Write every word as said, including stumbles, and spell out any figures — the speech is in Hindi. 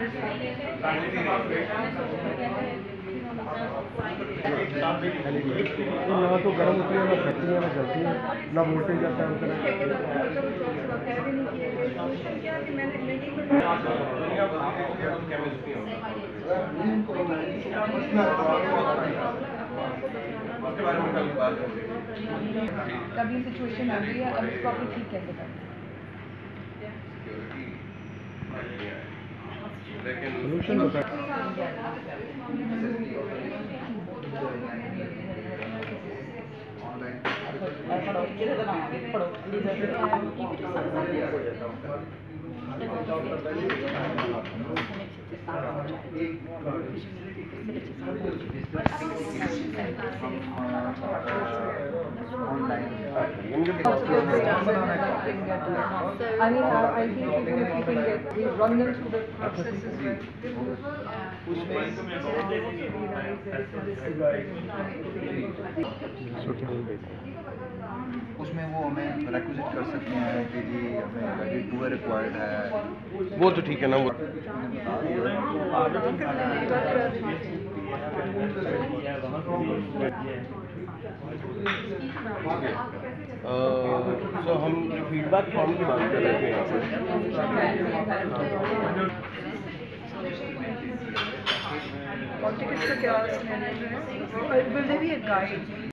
ना तो गर्म होती है, ना फटती है, ना जलती है, ना वोल्टेज जाता है। कभी सिचुएशन आ गई है, अब इसको आपने ठीक कैसे करना सोल्यूशन बता। I mean, I, I think even if you can get, we run them through the process as well. उसमें वो हमें रिक्विजिट कर सकते हैं कि जी हमें टूर रिक्वायर्ड है, वो तो ठीक है ना। वो तो हम फीडबैक फॉर्म की बात कर रहे थे यहाँ Politics का क्या? Will there be a guide?